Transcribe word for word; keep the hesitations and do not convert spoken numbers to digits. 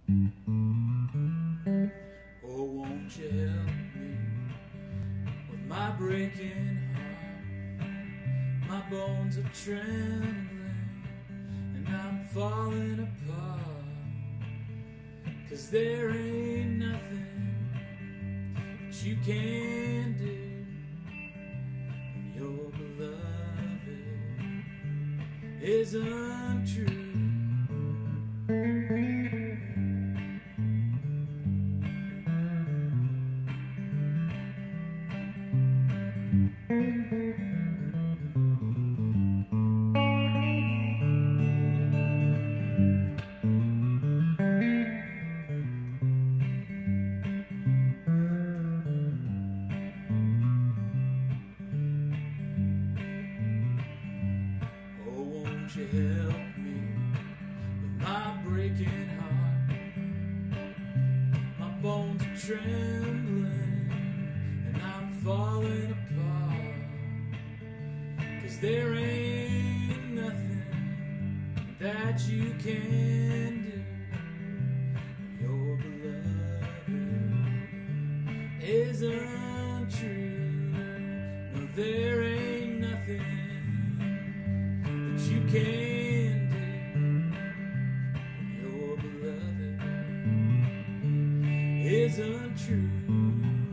Oh, won't you help me with my breaking heart? My bones are trembling and I'm falling apart, 'cause there ain't nothing that you can do when your beloved is untrue. Oh, won't you help me with my breaking heart? My bones are trembling and I'm falling apart, 'cause there ain't nothing that you can do when your beloved is untrue. No, there ain't nothing that you can do when your beloved is untrue.